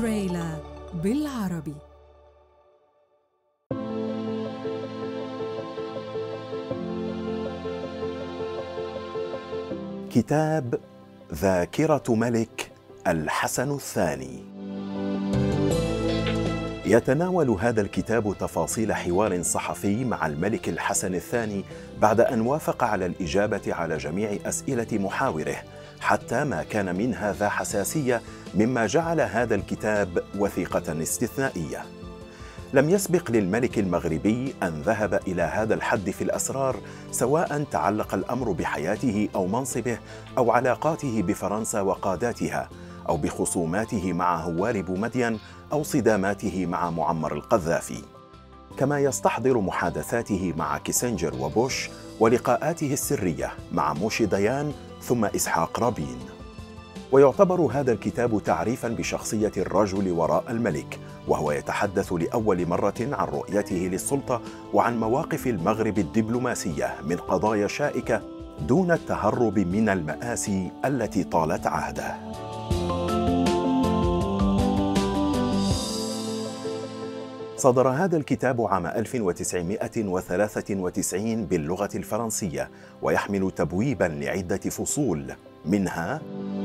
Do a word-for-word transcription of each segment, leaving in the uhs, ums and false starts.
تريلا بالعربي. كتاب ذاكرة ملك الحسن الثاني. يتناول هذا الكتاب تفاصيل حوار صحفي مع الملك الحسن الثاني بعد أن وافق على الإجابة على جميع أسئلة محاوره، حتى ما كان منها ذا حساسية، مما جعل هذا الكتاب وثيقة استثنائية. لم يسبق للملك المغربي أن ذهب إلى هذا الحد في الأسرار، سواء تعلق الأمر بحياته أو منصبه أو علاقاته بفرنسا وقاداتها، أو بخصوماته مع هوار بومدين أو صداماته مع معمر القذافي، كما يستحضر محادثاته مع كيسنجر وبوش ولقاءاته السرية مع موشي ديان ثم إسحاق رابين. ويعتبر هذا الكتاب تعريفاً بشخصية الرجل وراء الملك، وهو يتحدث لأول مرة عن رؤيته للسلطة وعن مواقف المغرب الدبلوماسية من قضايا شائكة دون التهرب من المآسي التي طالت عهده. صدر هذا الكتاب عام ألف وتسعمائة وثلاثة وتسعين باللغة الفرنسية، ويحمل تبويباً لعدة فصول، منها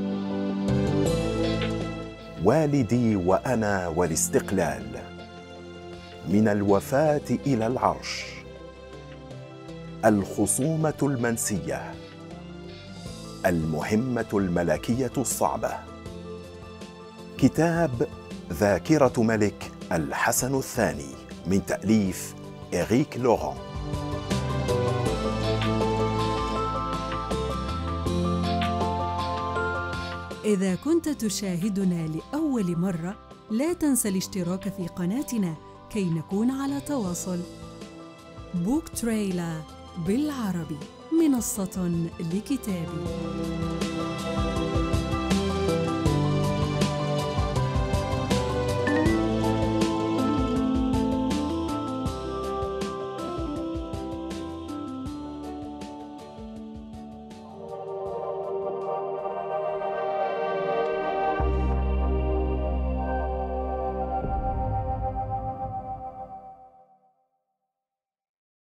والدي وأنا والاستقلال، من الوفاة إلى العرش، الخصومة المنسية، المهمة الملكية الصعبة. كتاب ذاكرة ملك الحسن الثاني من تأليف إريك لوران. إذا كنت تشاهدنا لأول مرة، لا تنسى الاشتراك في قناتنا كي نكون على تواصل. بوك تريلا بالعربي، منصة لكتابي.